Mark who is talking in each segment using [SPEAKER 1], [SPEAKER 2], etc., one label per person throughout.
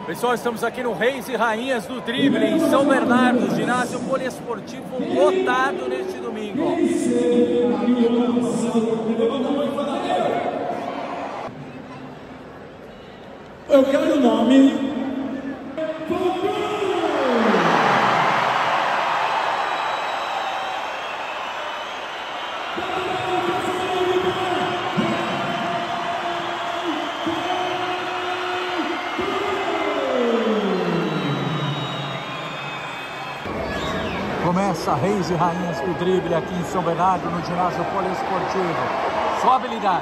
[SPEAKER 1] Pessoal, estamos aqui no Reis e Rainhas do Drible, em São Bernardo, ginásio poliesportivo lotado neste domingo.
[SPEAKER 2] Eu quero o nome.
[SPEAKER 1] Começa Reis e Rainhas do Drible aqui em São Bernardo, no ginásio poliesportivo. Só habilidade.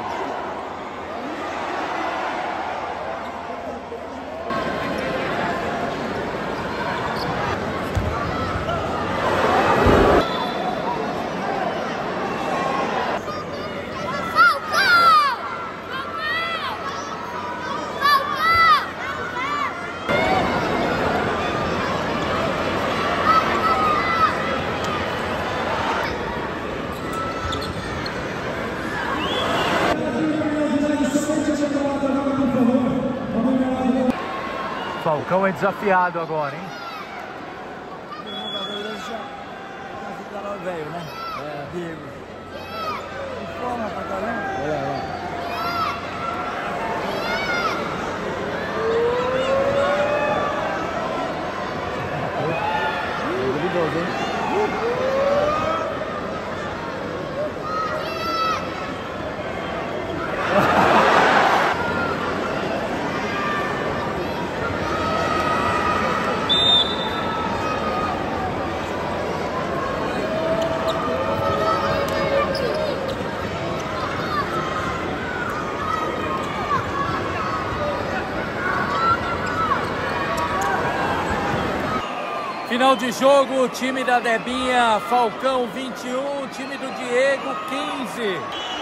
[SPEAKER 1] Falcão é desafiado agora, hein?
[SPEAKER 3] O jogador já ficaram velho, né? Diego. Que forma pra caramba. Duvidoso, hein?
[SPEAKER 1] Final de jogo, time da Debinha, Falcão 21, time do Diego 15.